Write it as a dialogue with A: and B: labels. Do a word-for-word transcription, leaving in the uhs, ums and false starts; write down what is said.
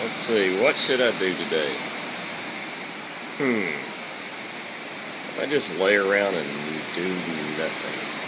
A: Let's see, what should I do today? Hmm. I just lay around and do nothing.